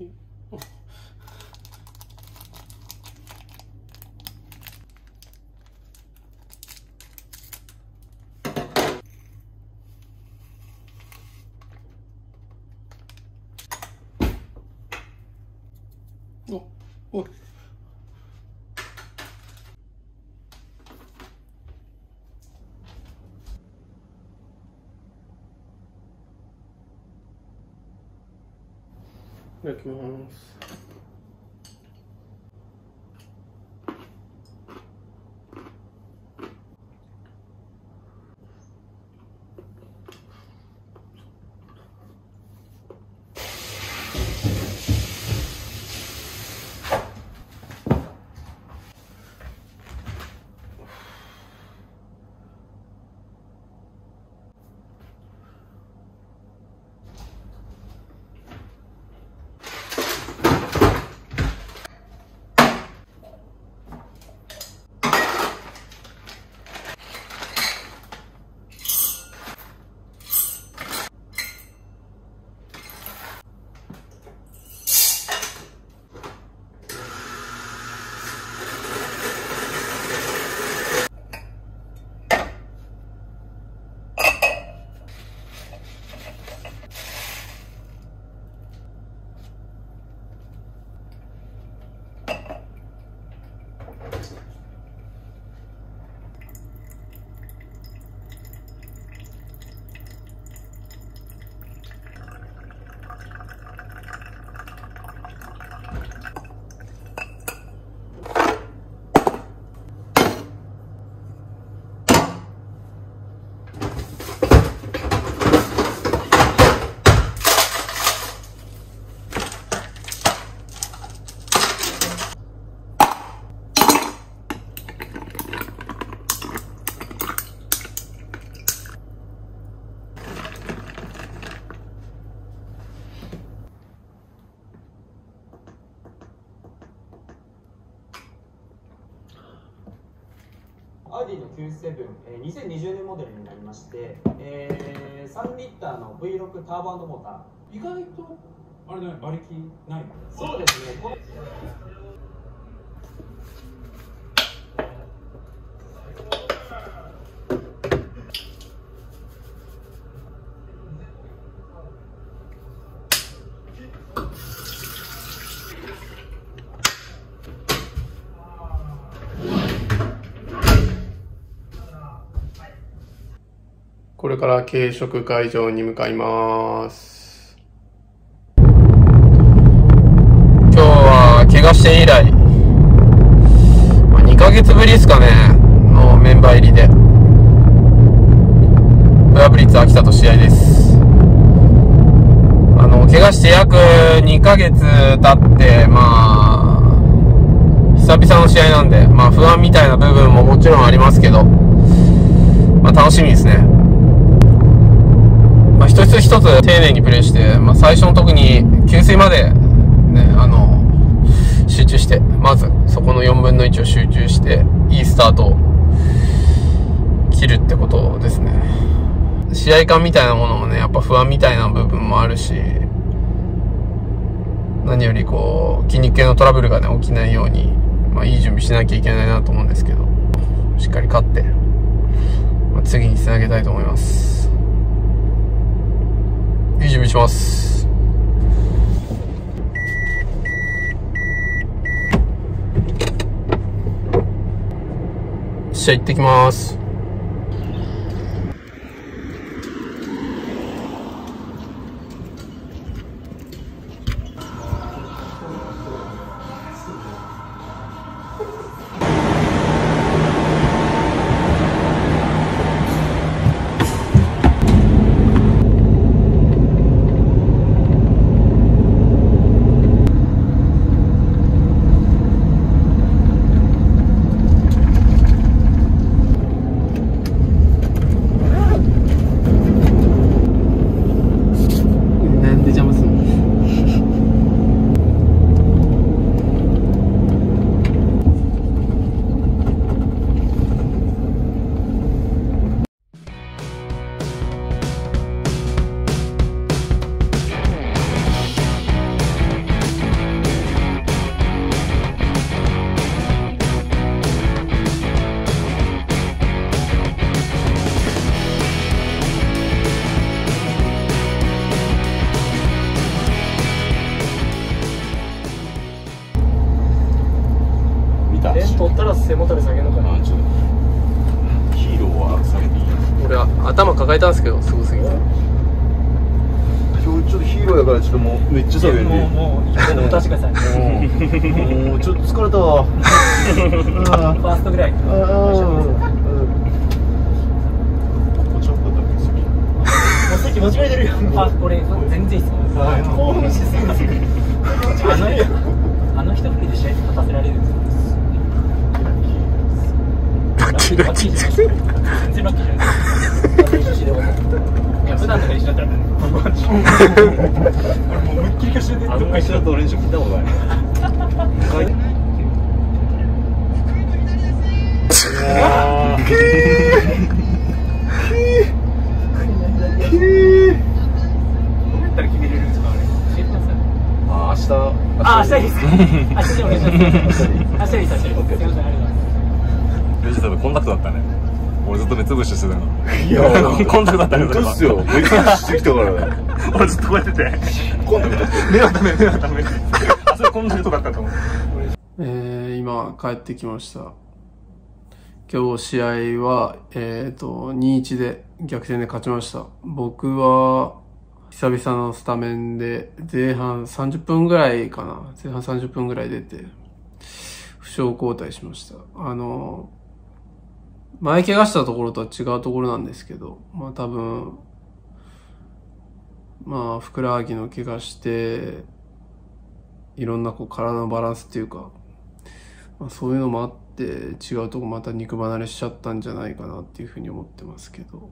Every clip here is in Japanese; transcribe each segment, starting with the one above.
おい。いただきます。 アーディの97、2020年モデルになりまして、3リッターの V6 ターボ&モーター。 意外とあれだね、馬力ない。 そうですね。 これから軽食会場に向かいます。 今日は怪我して以来、2ヶ月ぶりですかね、のメンバー入りで。ブラブリッツ秋田と試合です。怪我して約2ヶ月経って、久々の試合なんで、不安みたいな部分ももちろんありますけど、楽しみですね。一つ一つ丁寧にプレーして、最初の特に給水まで、ね、集中して、まずそこの4分の1を集中して、いいスタートを切るってことですね。試合感みたいなものもね、やっぱ不安みたいな部分もあるし、何より筋肉系のトラブルがね、起きないように、いい準備しなきゃいけないなと思うんですけど、しっかり勝って、次につなげたいと思います。いい準備します。試合行ってきます。 頭抱えたんですけど、すごすぎて。 今日ちょっとヒーローやからちょっともうめっちゃ下げるね。 もう一回渡してください。 もうちょっと疲れたわ。 ファーストぐらい。席間違えてるよ。あ、これ全然いいっすよ。興奮しすぎます。あの一振りで試合勝たせられるんですよ。ラッキーじゃない。全然ラッキーじゃないです。いや、普段の練習だったらね。俺もう思いっきりかしらで。あの一緒だと練習見たことない。 明日いいですか。明日でお願いします。明日いいです。明日いいです。すみません、ありがとうございます。 レジ多分コンタクトだったね。俺ずっと目つぶししてたの。 いやコンタクトだったね。 本当っすよ。目つぶししてきたからね。 俺ずっとこうやってて。 コンタクト。 目はダメ、目はダメ。あ、それコンタクトだったと思う。 今帰ってきました。今日試合は、2-1で逆転で勝ちました。僕は久々のスタメンで前半30分ぐらいかな。前半30分ぐらい出て、負傷交代しました。前怪我したところとは違うところなんですけど、まあ多分、まあふくらはぎの怪我して、いろんな体のバランスっていうか、まあ、そういうのもあって違うとこまた肉離れしちゃったんじゃないかなっていうふうに思ってますけど、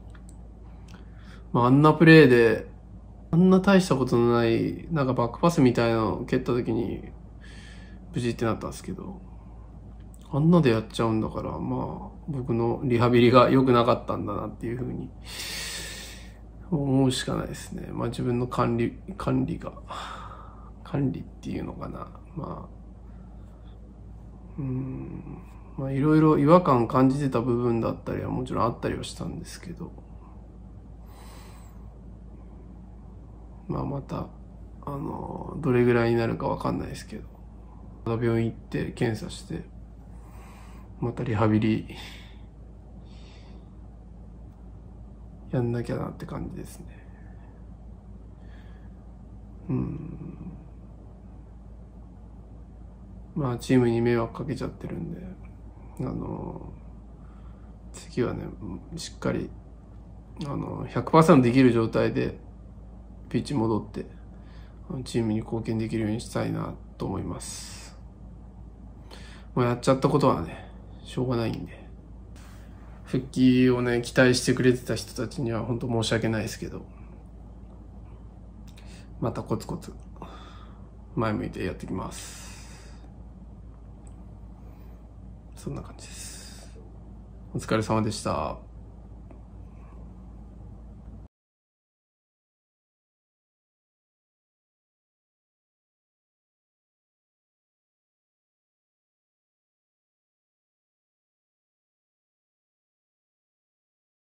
まああんなプレーで、あんな大したことのない、なんかバックパスみたいなのを蹴った時に、無事ってなったんですけど、あんなでやっちゃうんだから、まあ、僕のリハビリが良くなかったんだなっていうふうに思うしかないですね。まあ自分の管理っていうのかな。まあいろいろ違和感感じてた部分だったりはもちろんあったりはしたんですけど、まあまた、どれぐらいになるかわかんないですけど、また病院行って検査して、またリハビリやんなきゃなって感じですね。まあチームに迷惑かけちゃってるんで、次はね、しっかり100% できる状態でピッチ戻ってチームに貢献できるようにしたいなと思います。もうやっちゃったことはね、しょうがないんで、復帰をね期待してくれてた人たちには本当申し訳ないですけど、またコツコツ前向いてやってきます。そんな感じです。お疲れ様でした。